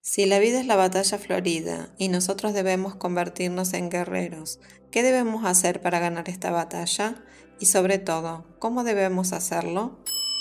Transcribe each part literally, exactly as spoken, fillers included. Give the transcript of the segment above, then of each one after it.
Si la vida es la batalla florida y nosotros debemos convertirnos en guerreros, ¿qué debemos hacer para ganar esta batalla? Y sobre todo, ¿cómo debemos hacerlo?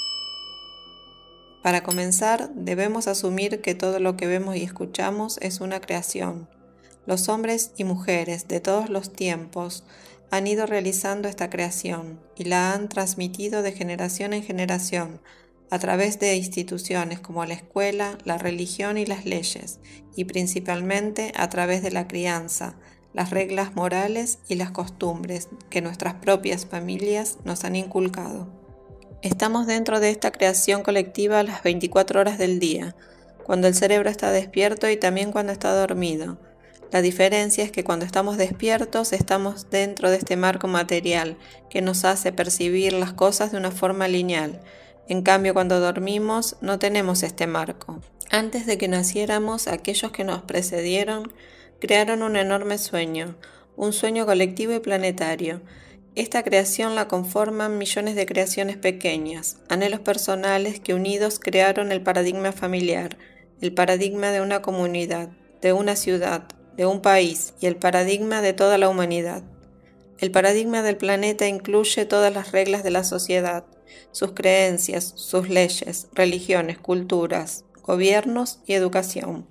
Para comenzar, debemos asumir que todo lo que vemos y escuchamos es una creación. Los hombres y mujeres de todos los tiempos han ido realizando esta creación y la han transmitido de generación en generación a través de instituciones como la escuela, la religión y las leyes, y principalmente a través de la crianza, las reglas morales y las costumbres que nuestras propias familias nos han inculcado. Estamos dentro de esta creación colectiva las veinticuatro horas del día, cuando el cerebro está despierto y también cuando está dormido. La diferencia es que cuando estamos despiertos estamos dentro de este marco material que nos hace percibir las cosas de una forma lineal. En cambio, cuando dormimos no tenemos este marco. Antes de que naciéramos, aquellos que nos precedieron crearon un enorme sueño, un sueño colectivo y planetario. Esta creación la conforman millones de creaciones pequeñas, anhelos personales que unidos crearon el paradigma familiar, el paradigma de una comunidad, de una ciudad, de un país y el paradigma de toda la humanidad. El paradigma del planeta incluye todas las reglas de la sociedad, sus creencias, sus leyes, religiones, culturas, gobiernos y educación.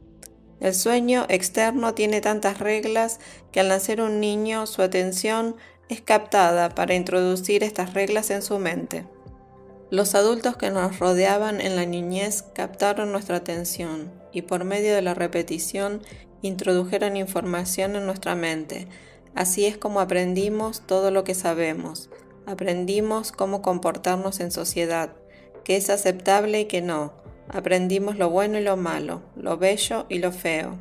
El sueño externo tiene tantas reglas que al nacer un niño su atención es captada para introducir estas reglas en su mente. Los adultos que nos rodeaban en la niñez captaron nuestra atención y por medio de la repetición introdujeron información en nuestra mente. Así es como aprendimos todo lo que sabemos. Aprendimos cómo comportarnos en sociedad, qué es aceptable y qué no. Aprendimos lo bueno y lo malo, lo bello y lo feo.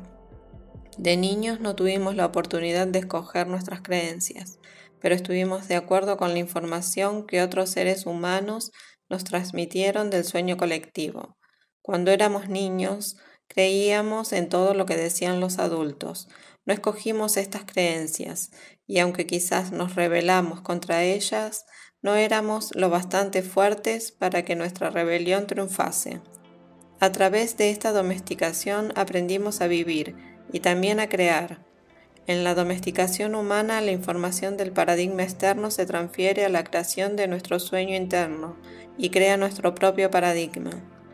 De niños no tuvimos la oportunidad de escoger nuestras creencias, pero estuvimos de acuerdo con la información que otros seres humanos nos transmitieron del sueño colectivo. Cuando éramos niños, creíamos en todo lo que decían los adultos. No escogimos estas creencias, y aunque quizás nos rebelamos contra ellas, no éramos lo bastante fuertes para que nuestra rebelión triunfase. A través de esta domesticación aprendimos a vivir y también a crear. En la domesticación humana, la información del paradigma externo se transfiere a la creación de nuestro sueño interno y crea nuestro propio paradigma.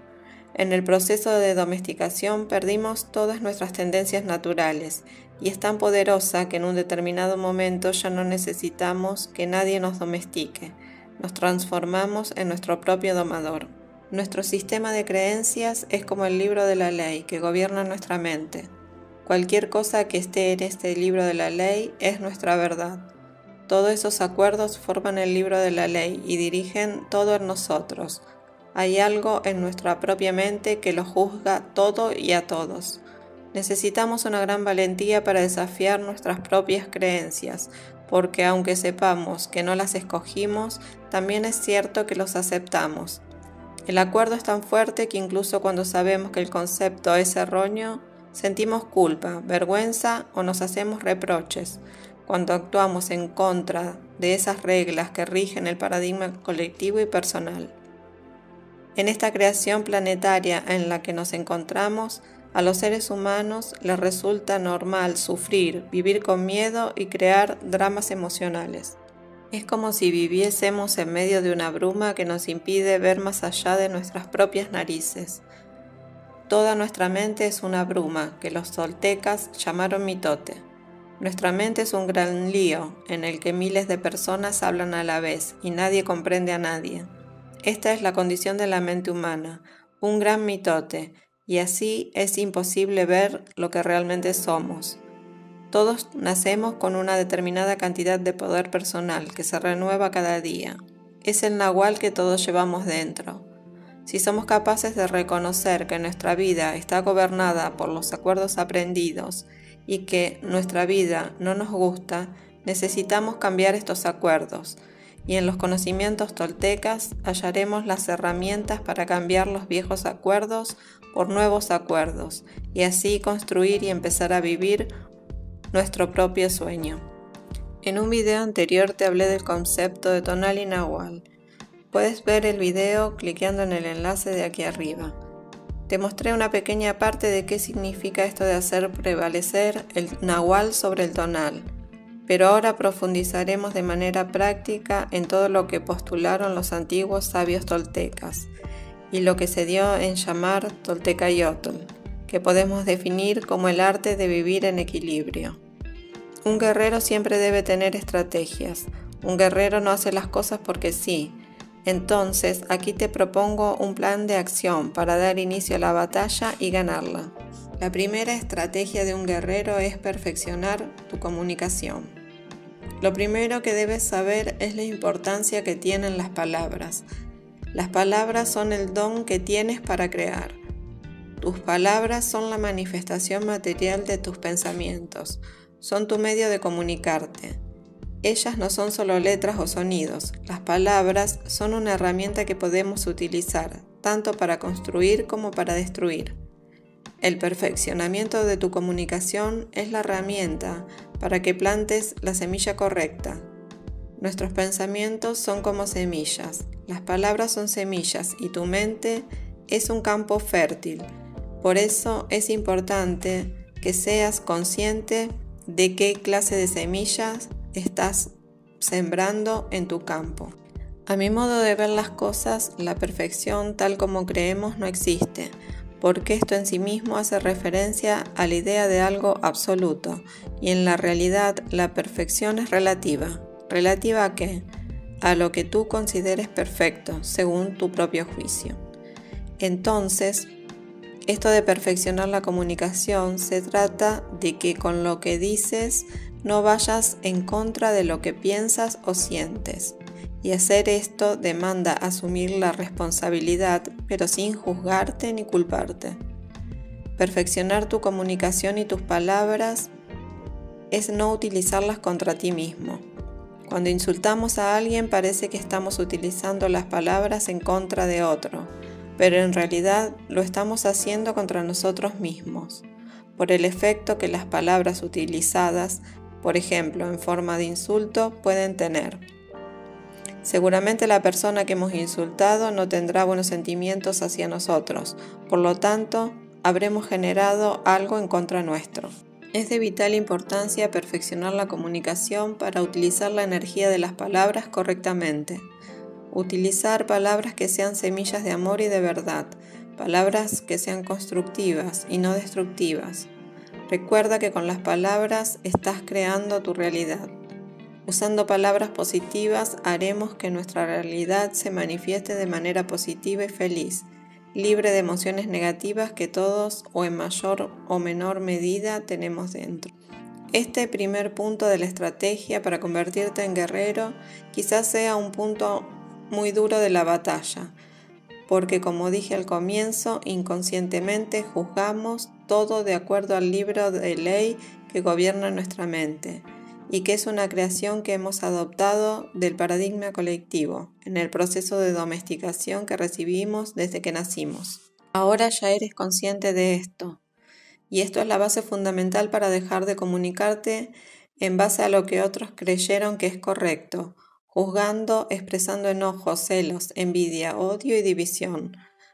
En el proceso de domesticación perdimos todas nuestras tendencias naturales y es tan poderosa que en un determinado momento ya no necesitamos que nadie nos domestique. Nos transformamos en nuestro propio domador. Nuestro sistema de creencias es como el libro de la ley que gobierna nuestra mente. Cualquier cosa que esté en este libro de la ley es nuestra verdad. Todos esos acuerdos forman el libro de la ley y dirigen todo en nosotros. Hay algo en nuestra propia mente que lo juzga todo y a todos. Necesitamos una gran valentía para desafiar nuestras propias creencias, porque aunque sepamos que no las escogimos, también es cierto que los aceptamos. El acuerdo es tan fuerte que incluso cuando sabemos que el concepto es erróneo, sentimos culpa, vergüenza o nos hacemos reproches cuando actuamos en contra de esas reglas que rigen el paradigma colectivo y personal. En esta creación planetaria en la que nos encontramos, a los seres humanos les resulta normal sufrir, vivir con miedo y crear dramas emocionales. Es como si viviésemos en medio de una bruma que nos impide ver más allá de nuestras propias narices. Toda nuestra mente es una bruma que los toltecas llamaron mitote. Nuestra mente es un gran lío en el que miles de personas hablan a la vez y nadie comprende a nadie. Esta es la condición de la mente humana, un gran mitote, y así es imposible ver lo que realmente somos. Todos nacemos con una determinada cantidad de poder personal que se renueva cada día. Es el nahual que todos llevamos dentro. Si somos capaces de reconocer que nuestra vida está gobernada por los acuerdos aprendidos y que nuestra vida no nos gusta, necesitamos cambiar estos acuerdos. Y en los conocimientos toltecas hallaremos las herramientas para cambiar los viejos acuerdos por nuevos acuerdos y así construir y empezar a vivir nuestro propio sueño. En un video anterior te hablé del concepto de tonal y nahual. Puedes ver el video cliqueando en el enlace de aquí arriba. Te mostré una pequeña parte de qué significa esto de hacer prevalecer el nahual sobre el tonal, pero ahora profundizaremos de manera práctica en todo lo que postularon los antiguos sabios toltecas y lo que se dio en llamar Toltecayotl, que podemos definir como el arte de vivir en equilibrio. Un guerrero siempre debe tener estrategias. Un guerrero no hace las cosas porque sí. Entonces, aquí te propongo un plan de acción para dar inicio a la batalla y ganarla. La primera estrategia de un guerrero es perfeccionar tu comunicación. Lo primero que debes saber es la importancia que tienen las palabras. Las palabras son el don que tienes para crear. Tus palabras son la manifestación material de tus pensamientos, son tu medio de comunicarte. Ellas no son solo letras o sonidos, las palabras son una herramienta que podemos utilizar, tanto para construir como para destruir. El perfeccionamiento de tu comunicación es la herramienta para que plantes la semilla correcta. Nuestros pensamientos son como semillas, las palabras son semillas y tu mente es un campo fértil. Por eso es importante que seas consciente de qué clase de semillas estás sembrando en tu campo. A mi modo de ver las cosas, la perfección tal como creemos no existe, porque esto en sí mismo hace referencia a la idea de algo absoluto, y en la realidad la perfección es relativa. ¿Relativa a qué? A lo que tú consideres perfecto, según tu propio juicio. Entonces, esto de perfeccionar la comunicación se trata de que con lo que dices no vayas en contra de lo que piensas o sientes. Y hacer esto demanda asumir la responsabilidad, pero sin juzgarte ni culparte. Perfeccionar tu comunicación y tus palabras es no utilizarlas contra ti mismo. Cuando insultamos a alguien parece que estamos utilizando las palabras en contra de otro, pero en realidad lo estamos haciendo contra nosotros mismos, por el efecto que las palabras utilizadas, por ejemplo, en forma de insulto, pueden tener. Seguramente la persona que hemos insultado no tendrá buenos sentimientos hacia nosotros, por lo tanto, habremos generado algo en contra nuestro. Es de vital importancia perfeccionar la comunicación para utilizar la energía de las palabras correctamente. Utilizar palabras que sean semillas de amor y de verdad, palabras que sean constructivas y no destructivas. Recuerda que con las palabras estás creando tu realidad. Usando palabras positivas haremos que nuestra realidad se manifieste de manera positiva y feliz, libre de emociones negativas que todos o en mayor o menor medida tenemos dentro. Este primer punto de la estrategia para convertirte en guerrero quizás sea un punto muy duro de la batalla, porque como dije al comienzo, inconscientemente juzgamos todo de acuerdo al libro de ley que gobierna nuestra mente y que es una creación que hemos adoptado del paradigma colectivo en el proceso de domesticación que recibimos desde que nacimos. Ahora ya eres consciente de esto, y esto es la base fundamental para dejar de comunicarte en base a lo que otros creyeron que es correcto, juzgando, expresando enojo, celos, envidia, odio y división.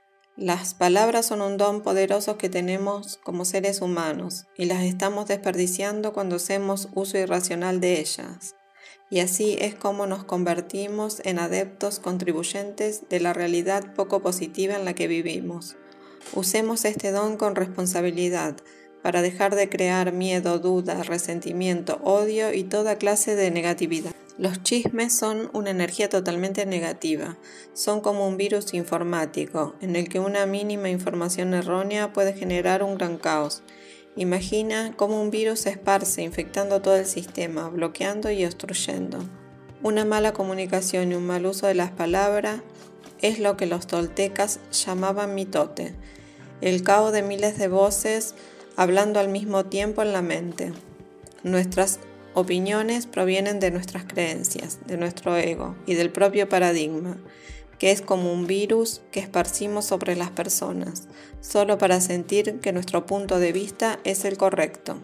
Las palabras son un don poderoso que tenemos como seres humanos y las estamos desperdiciando cuando hacemos uso irracional de ellas. Y así es como nos convertimos en adeptos contribuyentes de la realidad poco positiva en la que vivimos. Usemos este don con responsabilidad para dejar de crear miedo, duda, resentimiento, odio y toda clase de negatividad. Los chismes son una energía totalmente negativa, son como un virus informático en el que una mínima información errónea puede generar un gran caos. Imagina cómo un virus se esparce infectando todo el sistema, bloqueando y obstruyendo. Una mala comunicación y un mal uso de las palabras es lo que los toltecas llamaban mitote, el caos de miles de voces hablando al mismo tiempo en la mente. Nuestras opiniones provienen de nuestras creencias, de nuestro ego y del propio paradigma, que es como un virus que esparcimos sobre las personas, solo para sentir que nuestro punto de vista es el correcto.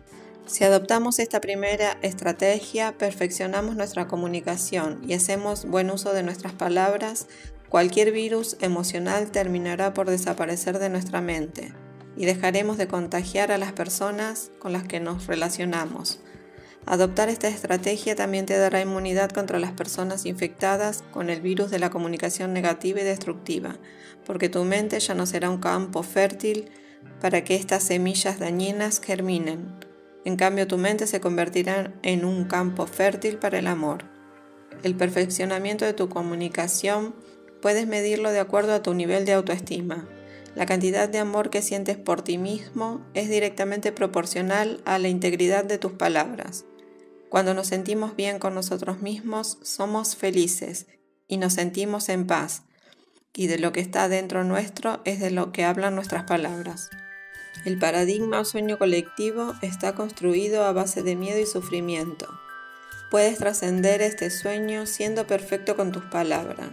Si adoptamos esta primera estrategia, perfeccionamos nuestra comunicación y hacemos buen uso de nuestras palabras, cualquier virus emocional terminará por desaparecer de nuestra mente y dejaremos de contagiar a las personas con las que nos relacionamos. Adoptar esta estrategia también te dará inmunidad contra las personas infectadas con el virus de la comunicación negativa y destructiva, porque tu mente ya no será un campo fértil para que estas semillas dañinas germinen. En cambio, tu mente se convertirá en un campo fértil para el amor. El perfeccionamiento de tu comunicación puedes medirlo de acuerdo a tu nivel de autoestima. La cantidad de amor que sientes por ti mismo es directamente proporcional a la integridad de tus palabras. Cuando nos sentimos bien con nosotros mismos, somos felices y nos sentimos en paz, y de lo que está dentro nuestro es de lo que hablan nuestras palabras. El paradigma o sueño colectivo está construido a base de miedo y sufrimiento. Puedes trascender este sueño siendo perfecto con tus palabras.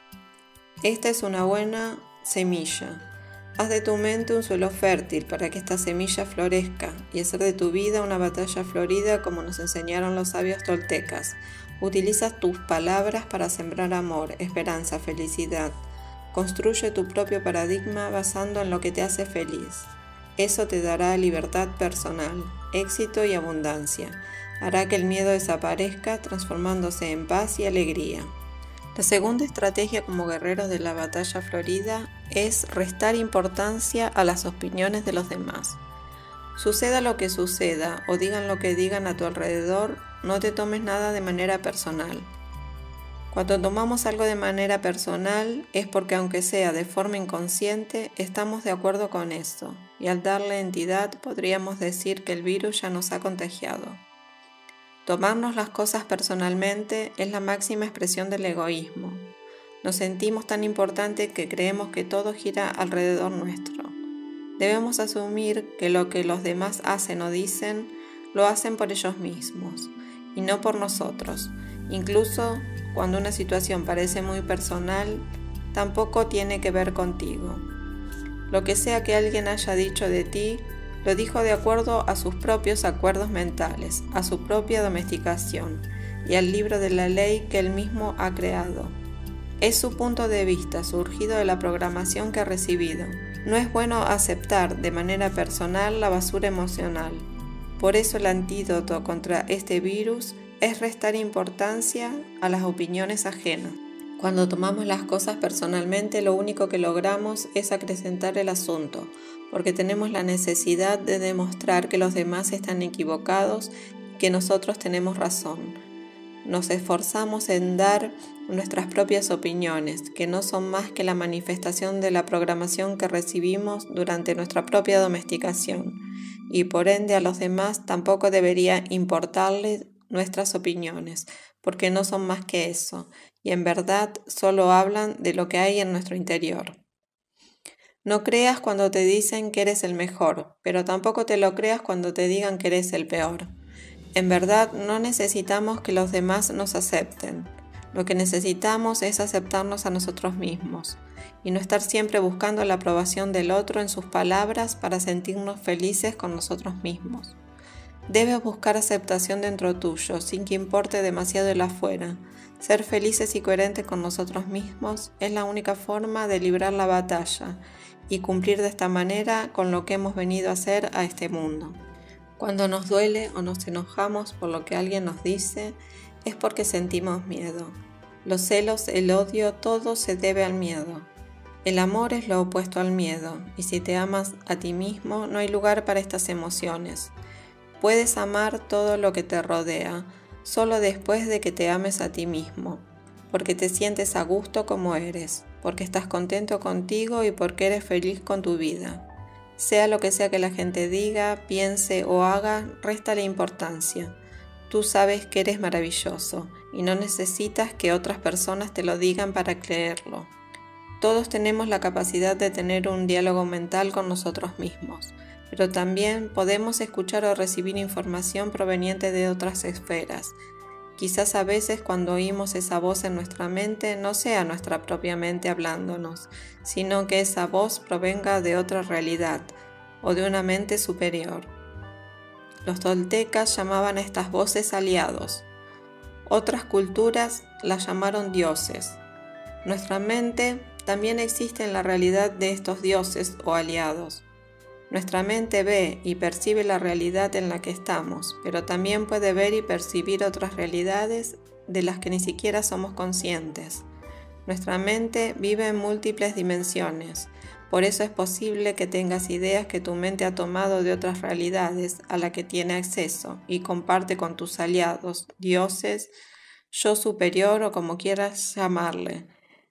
Esta es una buena semilla. Haz de tu mente un suelo fértil para que esta semilla florezca y hacer de tu vida una batalla florida como nos enseñaron los sabios toltecas. Utilizas tus palabras para sembrar amor, esperanza, felicidad. Construye tu propio paradigma basando en lo que te hace feliz. Eso te dará libertad personal, éxito y abundancia. Hará que el miedo desaparezca, transformándose en paz y alegría. La segunda estrategia como guerreros de la batalla florida es restar importancia a las opiniones de los demás. Suceda lo que suceda o digan lo que digan a tu alrededor, no te tomes nada de manera personal. Cuando tomamos algo de manera personal es porque, aunque sea de forma inconsciente, estamos de acuerdo con esto, y al darle entidad podríamos decir que el virus ya nos ha contagiado. Tomarnos las cosas personalmente es la máxima expresión del egoísmo. Nos sentimos tan importantes que creemos que todo gira alrededor nuestro. Debemos asumir que lo que los demás hacen o dicen, lo hacen por ellos mismos, y no por nosotros. Incluso cuando una situación parece muy personal, tampoco tiene que ver contigo. Lo que sea que alguien haya dicho de ti, lo dijo de acuerdo a sus propios acuerdos mentales, a su propia domesticación y al libro de la ley que él mismo ha creado. Es su punto de vista surgido de la programación que ha recibido. No es bueno aceptar de manera personal la basura emocional. Por eso el antídoto contra este virus es restar importancia a las opiniones ajenas. Cuando tomamos las cosas personalmente, lo único que logramos es acrecentar el asunto, porque tenemos la necesidad de demostrar que los demás están equivocados y que nosotros tenemos razón. Nos esforzamos en dar nuestras propias opiniones, que no son más que la manifestación de la programación que recibimos durante nuestra propia domesticación, y por ende a los demás tampoco debería importarles nuestras opiniones, porque no son más que eso, y en verdad solo hablan de lo que hay en nuestro interior. No creas cuando te dicen que eres el mejor, pero tampoco te lo creas cuando te digan que eres el peor. En verdad no necesitamos que los demás nos acepten. Lo que necesitamos es aceptarnos a nosotros mismos y no estar siempre buscando la aprobación del otro en sus palabras para sentirnos felices con nosotros mismos. Debes buscar aceptación dentro tuyo, sin que importe demasiado el afuera. Ser felices y coherentes con nosotros mismos es la única forma de librar la batalla y cumplir de esta manera con lo que hemos venido a hacer a este mundo. Cuando nos duele o nos enojamos por lo que alguien nos dice, es porque sentimos miedo. Los celos, el odio, todo se debe al miedo. El amor es lo opuesto al miedo, y si te amas a ti mismo, no hay lugar para estas emociones. Puedes amar todo lo que te rodea, solo después de que te ames a ti mismo, porque te sientes a gusto como eres, porque estás contento contigo y porque eres feliz con tu vida. Sea lo que sea que la gente diga, piense o haga, réstale importancia. Tú sabes que eres maravilloso y no necesitas que otras personas te lo digan para creerlo. Todos tenemos la capacidad de tener un diálogo mental con nosotros mismos, pero también podemos escuchar o recibir información proveniente de otras esferas. Quizás a veces cuando oímos esa voz en nuestra mente no sea nuestra propia mente hablándonos, sino que esa voz provenga de otra realidad o de una mente superior. Los toltecas llamaban a estas voces aliados. Otras culturas las llamaron dioses. Nuestra mente también existe en la realidad de estos dioses o aliados. Nuestra mente ve y percibe la realidad en la que estamos, pero también puede ver y percibir otras realidades de las que ni siquiera somos conscientes. Nuestra mente vive en múltiples dimensiones, por eso es posible que tengas ideas que tu mente ha tomado de otras realidades a las que tiene acceso y comparte con tus aliados, dioses, yo superior o como quieras llamarle.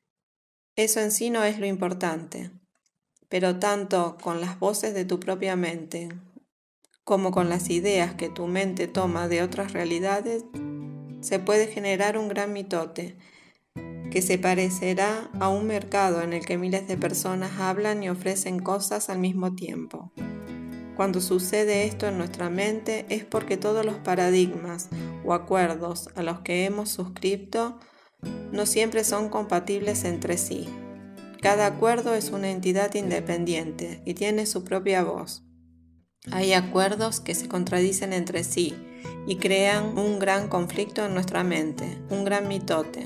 Eso en sí no es lo importante, pero tanto con las voces de tu propia mente como con las ideas que tu mente toma de otras realidades, se puede generar un gran mitote que se parecerá a un mercado en el que miles de personas hablan y ofrecen cosas al mismo tiempo. Cuando sucede esto en nuestra mente es porque todos los paradigmas o acuerdos a los que hemos suscrito no siempre son compatibles entre sí. Cada acuerdo es una entidad independiente y tiene su propia voz. Hay acuerdos que se contradicen entre sí y crean un gran conflicto en nuestra mente, un gran mitote.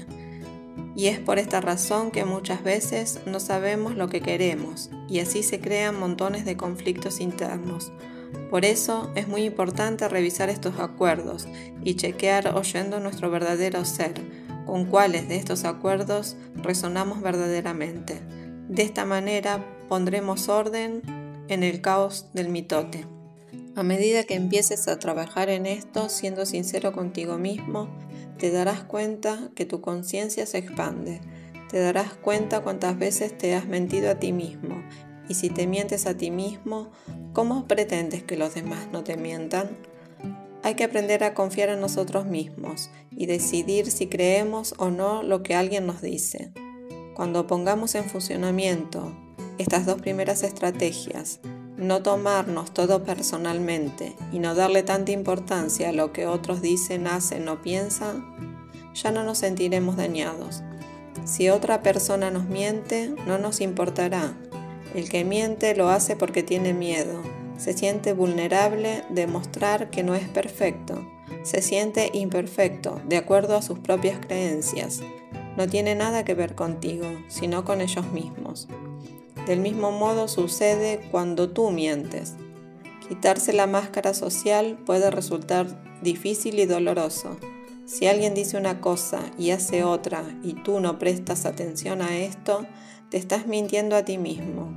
Y es por esta razón que muchas veces no sabemos lo que queremos y así se crean montones de conflictos internos. Por eso es muy importante revisar estos acuerdos y chequear oyendo nuestro verdadero ser, con cuáles de estos acuerdos resonamos verdaderamente. De esta manera pondremos orden en el caos del mitote. A medida que empieces a trabajar en esto, siendo sincero contigo mismo, te darás cuenta que tu conciencia se expande. Te darás cuenta cuántas veces te has mentido a ti mismo. Y si te mientes a ti mismo, ¿cómo pretendes que los demás no te mientan? Hay que aprender a confiar en nosotros mismos y decidir si creemos o no lo que alguien nos dice. Cuando pongamos en funcionamiento estas dos primeras estrategias, no tomarnos todo personalmente y no darle tanta importancia a lo que otros dicen, hacen o piensan, ya no nos sentiremos dañados. Si otra persona nos miente, no nos importará. El que miente lo hace porque tiene miedo. Se siente vulnerable de mostrar que no es perfecto. Se siente imperfecto, de acuerdo a sus propias creencias. No tiene nada que ver contigo, sino con ellos mismos. Del mismo modo sucede cuando tú mientes. Quitarse la máscara social puede resultar difícil y doloroso. Si alguien dice una cosa y hace otra y tú no prestas atención a esto, te estás mintiendo a ti mismo.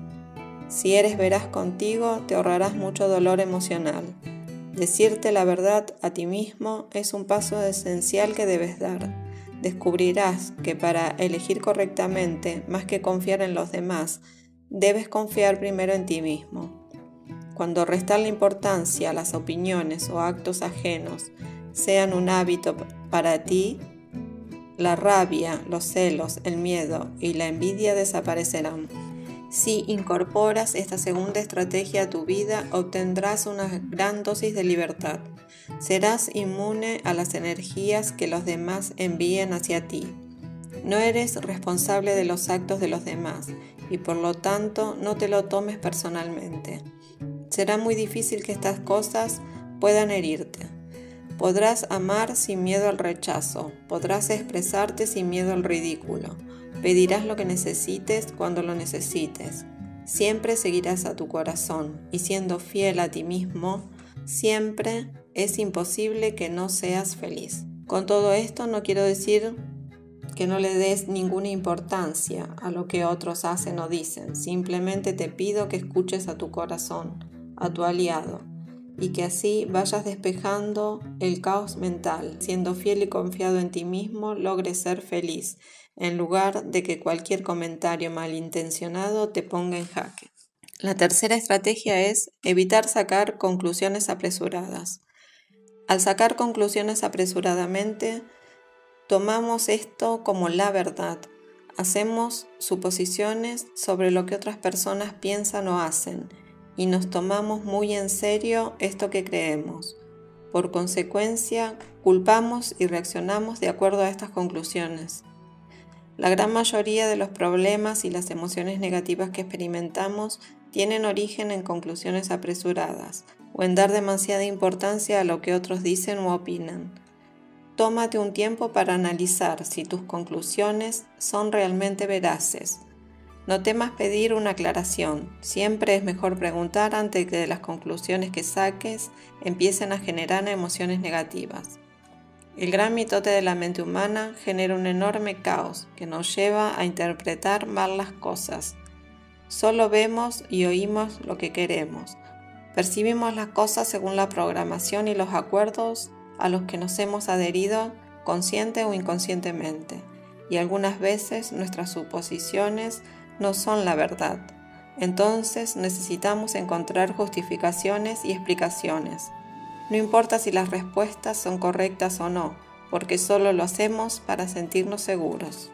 Si eres veraz contigo, te ahorrarás mucho dolor emocional. Decirte la verdad a ti mismo es un paso esencial que debes dar. Descubrirás que para elegir correctamente, más que confiar en los demás, debes confiar primero en ti mismo. Cuando restar la importancia a las opiniones o actos ajenos sean un hábito para ti, la rabia, los celos, el miedo y la envidia desaparecerán. Si incorporas esta segunda estrategia a tu vida, obtendrás una gran dosis de libertad. Serás inmune a las energías que los demás envíen hacia ti. No eres responsable de los actos de los demás y por lo tanto no te lo tomes personalmente. Será muy difícil que estas cosas puedan herirte. Podrás amar sin miedo al rechazo, podrás expresarte sin miedo al ridículo. Pedirás lo que necesites cuando lo necesites. Siempre seguirás a tu corazón y siendo fiel a ti mismo, siempre es imposible que no seas feliz. Con todo esto no quiero decir que no le des ninguna importancia a lo que otros hacen o dicen. Simplemente te pido que escuches a tu corazón, a tu aliado, y que así vayas despejando el caos mental. Siendo fiel y confiado en ti mismo, logres ser feliz, en lugar de que cualquier comentario malintencionado te ponga en jaque. La tercera estrategia es evitar sacar conclusiones apresuradas. Al sacar conclusiones apresuradamente, tomamos esto como la verdad. Hacemos suposiciones sobre lo que otras personas piensan o hacen y nos tomamos muy en serio esto que creemos. Por consecuencia, culpamos y reaccionamos de acuerdo a estas conclusiones. La gran mayoría de los problemas y las emociones negativas que experimentamos tienen origen en conclusiones apresuradas o en dar demasiada importancia a lo que otros dicen o opinan. tómate un tiempo para analizar si tus conclusiones son realmente veraces. No temas pedir una aclaración, siempre es mejor preguntar antes de que las conclusiones que saques empiecen a generar emociones negativas. El gran mitote de la mente humana genera un enorme caos que nos lleva a interpretar mal las cosas. Solo vemos y oímos lo que queremos. Percibimos las cosas según la programación y los acuerdos a los que nos hemos adherido consciente o inconscientemente, y algunas veces nuestras suposiciones no son la verdad. Entonces necesitamos encontrar justificaciones y explicaciones. No importa si las respuestas son correctas o no, porque solo lo hacemos para sentirnos seguros.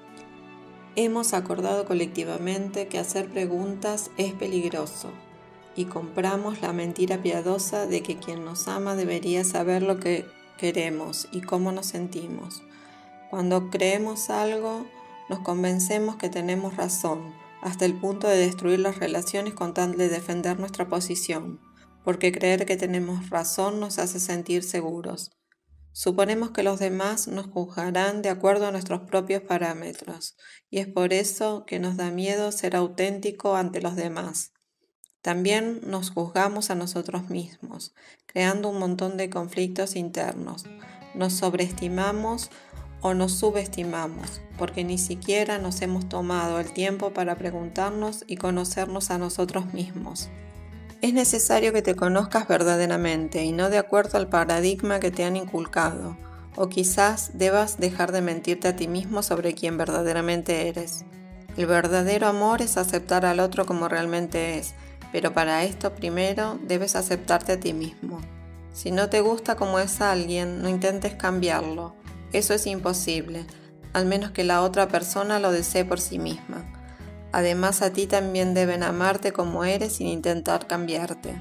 Hemos acordado colectivamente que hacer preguntas es peligroso, y compramos la mentira piadosa de que quien nos ama debería saber lo que queremos y cómo nos sentimos. Cuando creemos algo, nos convencemos que tenemos razón, hasta el punto de destruir las relaciones con tal de defender nuestra posición, porque creer que tenemos razón nos hace sentir seguros. Suponemos que los demás nos juzgarán de acuerdo a nuestros propios parámetros, y es por eso que nos da miedo ser auténtico ante los demás. También nos juzgamos a nosotros mismos, creando un montón de conflictos internos. Nos sobreestimamos o nos subestimamos, porque ni siquiera nos hemos tomado el tiempo para preguntarnos y conocernos a nosotros mismos. Es necesario que te conozcas verdaderamente y no de acuerdo al paradigma que te han inculcado, o quizás debas dejar de mentirte a ti mismo sobre quién verdaderamente eres. El verdadero amor es aceptar al otro como realmente es, pero para esto primero debes aceptarte a ti mismo. Si no te gusta como es alguien, no intentes cambiarlo. Eso es imposible, al menos que la otra persona lo desee por sí misma. Además, a ti también deben amarte como eres sin intentar cambiarte.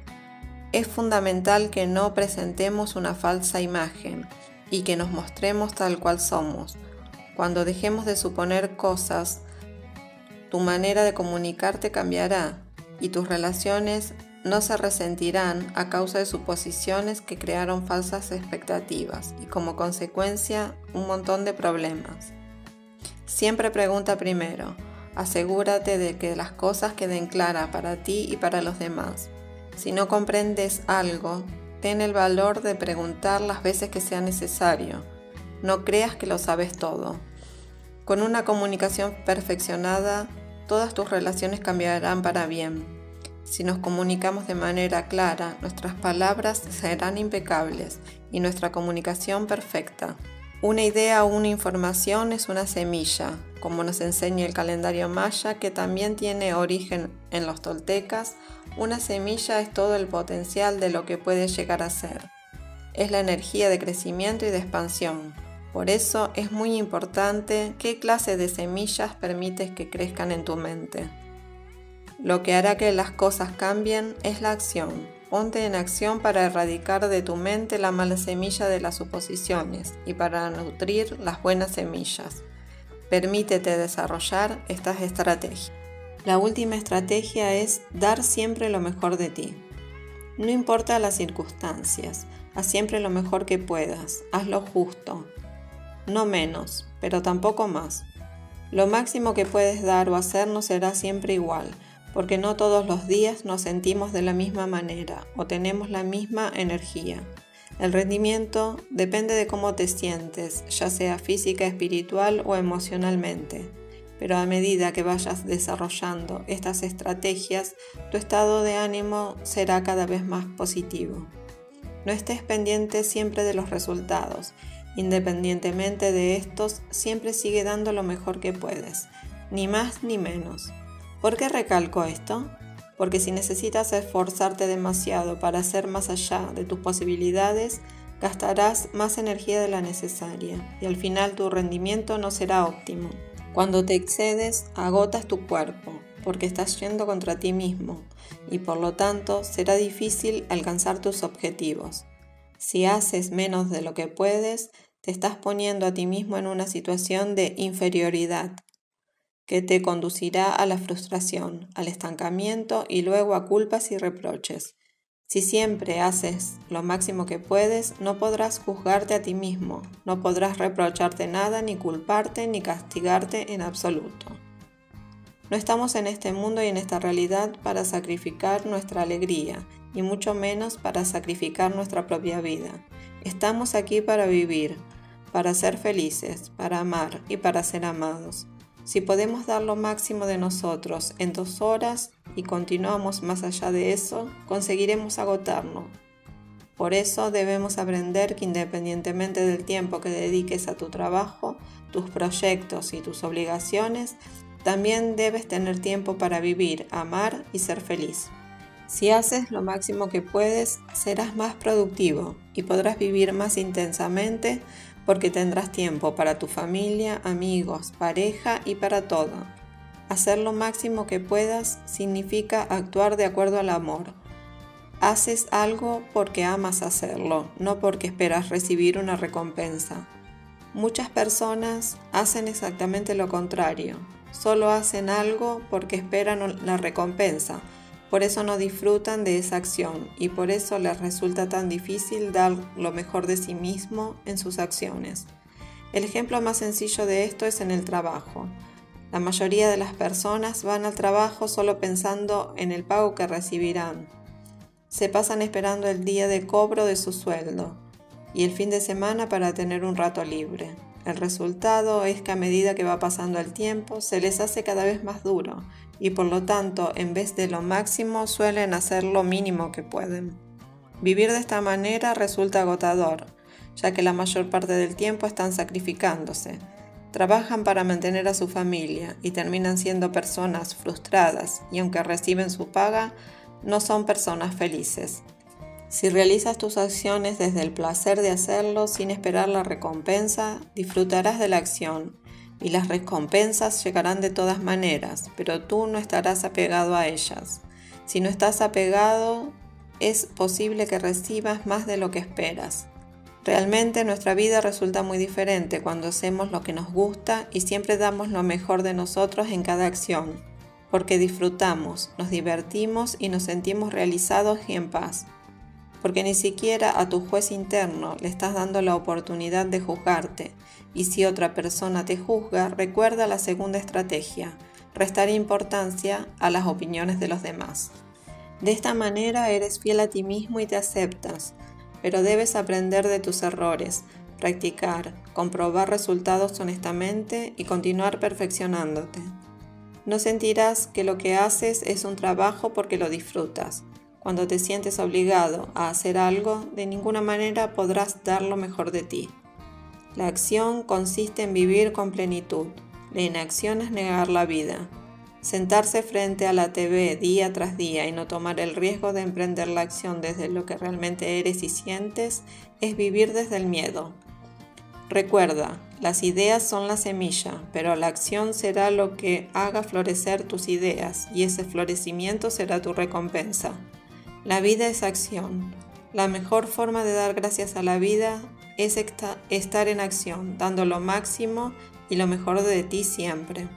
Es fundamental que no presentemos una falsa imagen y que nos mostremos tal cual somos. Cuando dejemos de suponer cosas, tu manera de comunicarte cambiará y tus relaciones no se resentirán a causa de suposiciones que crearon falsas expectativas y como consecuencia un montón de problemas. Siempre pregunta primero, asegúrate de que las cosas queden claras para ti y para los demás. Si no comprendes algo, ten el valor de preguntar las veces que sea necesario. No creas que lo sabes todo. Con una comunicación perfeccionada, todas tus relaciones cambiarán para bien. Si nos comunicamos de manera clara, nuestras palabras serán impecables y nuestra comunicación perfecta. Una idea o una información es una semilla, como nos enseña el calendario maya, que también tiene origen en los toltecas. Una semilla es todo el potencial de lo que puede llegar a ser. Es la energía de crecimiento y de expansión. Por eso es muy importante qué clase de semillas permites que crezcan en tu mente. Lo que hará que las cosas cambien es la acción. Ponte en acción para erradicar de tu mente la mala semilla de las suposiciones y para nutrir las buenas semillas. Permítete desarrollar estas estrategias. La última estrategia es dar siempre lo mejor de ti. No importa las circunstancias, haz siempre lo mejor que puedas, haz lo justo. No menos, pero tampoco más. Lo máximo que puedes dar o hacer no será siempre igual, porque no todos los días nos sentimos de la misma manera o tenemos la misma energía. El rendimiento depende de cómo te sientes, ya sea física, espiritual o emocionalmente. Pero a medida que vayas desarrollando estas estrategias, tu estado de ánimo será cada vez más positivo. No estés pendiente siempre de los resultados. Independientemente de estos, siempre sigue dando lo mejor que puedes, ni más ni menos. ¿Por qué recalco esto? Porque si necesitas esforzarte demasiado para hacer más allá de tus posibilidades, gastarás más energía de la necesaria y al final tu rendimiento no será óptimo. Cuando te excedes, agotas tu cuerpo, porque estás yendo contra ti mismo y por lo tanto será difícil alcanzar tus objetivos. Si haces menos de lo que puedes, te estás poniendo a ti mismo en una situación de inferioridad que te conducirá a la frustración, al estancamiento y luego a culpas y reproches. Si siempre haces lo máximo que puedes, no podrás juzgarte a ti mismo, no podrás reprocharte nada, ni culparte, ni castigarte en absoluto. No estamos en este mundo y en esta realidad para sacrificar nuestra alegría, y mucho menos para sacrificar nuestra propia vida. Estamos aquí para vivir, para ser felices, para amar y para ser amados. Si podemos dar lo máximo de nosotros en dos horas y continuamos más allá de eso, conseguiremos agotarnos. Por eso debemos aprender que independientemente del tiempo que dediques a tu trabajo, tus proyectos y tus obligaciones, también debes tener tiempo para vivir, amar y ser feliz. Si haces lo máximo que puedes, serás más productivo y podrás vivir más intensamente porque tendrás tiempo para tu familia, amigos, pareja y para todo. Hacer lo máximo que puedas significa actuar de acuerdo al amor. Haces algo porque amas hacerlo, no porque esperas recibir una recompensa. Muchas personas hacen exactamente lo contrario. Solo hacen algo porque esperan la recompensa. Por eso no disfrutan de esa acción y por eso les resulta tan difícil dar lo mejor de sí mismo en sus acciones. El ejemplo más sencillo de esto es en el trabajo. La mayoría de las personas van al trabajo solo pensando en el pago que recibirán. Se pasan esperando el día de cobro de su sueldo y el fin de semana para tener un rato libre. El resultado es que a medida que va pasando el tiempo se les hace cada vez más duro y por lo tanto en vez de lo máximo suelen hacer lo mínimo que pueden. Vivir de esta manera resulta agotador, ya que la mayor parte del tiempo están sacrificándose. Trabajan para mantener a su familia y terminan siendo personas frustradas y aunque reciben su paga, no son personas felices. Si realizas tus acciones desde el placer de hacerlo sin esperar la recompensa, disfrutarás de la acción y las recompensas llegarán de todas maneras, pero tú no estarás apegado a ellas. Si no estás apegado, es posible que recibas más de lo que esperas. Realmente nuestra vida resulta muy diferente cuando hacemos lo que nos gusta y siempre damos lo mejor de nosotros en cada acción, porque disfrutamos, nos divertimos y nos sentimos realizados y en paz. Porque ni siquiera a tu juez interno le estás dando la oportunidad de juzgarte, y si otra persona te juzga, recuerda la segunda estrategia, restar importancia a las opiniones de los demás. De esta manera eres fiel a ti mismo y te aceptas, pero debes aprender de tus errores, practicar, comprobar resultados honestamente y continuar perfeccionándote. No sentirás que lo que haces es un trabajo porque lo disfrutas. Cuando te sientes obligado a hacer algo, de ninguna manera podrás dar lo mejor de ti. La acción consiste en vivir con plenitud. La inacción es negar la vida. Sentarse frente a la T V día tras día y no tomar el riesgo de emprender la acción desde lo que realmente eres y sientes es vivir desde el miedo. Recuerda, las ideas son la semilla, pero la acción será lo que haga florecer tus ideas y ese florecimiento será tu recompensa. La vida es acción. La mejor forma de dar gracias a la vida es estar en acción, dando lo máximo y lo mejor de ti siempre.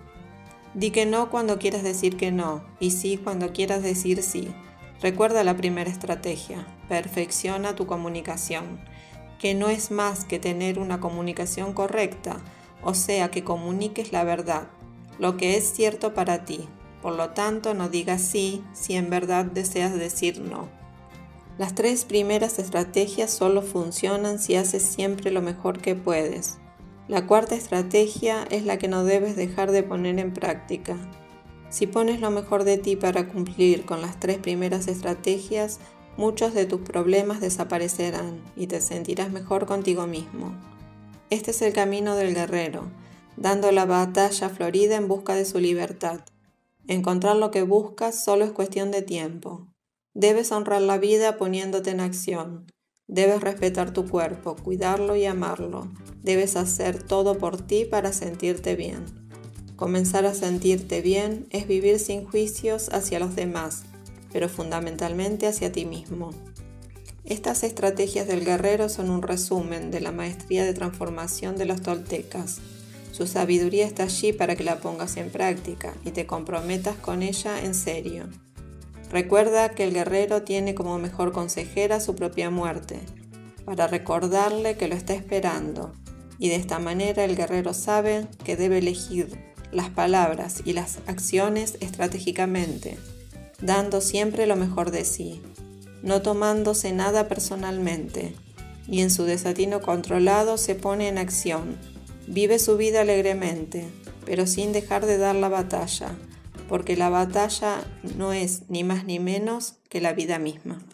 Di que no cuando quieras decir que no, y sí cuando quieras decir sí. Recuerda la primera estrategia, perfecciona tu comunicación, que no es más que tener una comunicación correcta, o sea que comuniques la verdad, lo que es cierto para ti. Por lo tanto, no digas sí si en verdad deseas decir no. Las tres primeras estrategias solo funcionan si haces siempre lo mejor que puedes. La cuarta estrategia es la que no debes dejar de poner en práctica. Si pones lo mejor de ti para cumplir con las tres primeras estrategias, muchos de tus problemas desaparecerán y te sentirás mejor contigo mismo. Este es el camino del guerrero, dando la batalla florida en busca de su libertad. Encontrar lo que buscas solo es cuestión de tiempo. Debes honrar la vida poniéndote en acción. Debes respetar tu cuerpo, cuidarlo y amarlo. Debes hacer todo por ti para sentirte bien. Comenzar a sentirte bien es vivir sin juicios hacia los demás, pero fundamentalmente hacia ti mismo. Estas estrategias del guerrero son un resumen de la maestría de transformación de los toltecas. Su sabiduría está allí para que la pongas en práctica y te comprometas con ella en serio. Recuerda que el guerrero tiene como mejor consejera su propia muerte, para recordarle que lo está esperando, y de esta manera el guerrero sabe que debe elegir las palabras y las acciones estratégicamente, dando siempre lo mejor de sí, no tomándose nada personalmente, y en su desatino controlado se pone en acción, vive su vida alegremente, pero sin dejar de dar la batalla, porque la batalla no es ni más ni menos que la vida misma.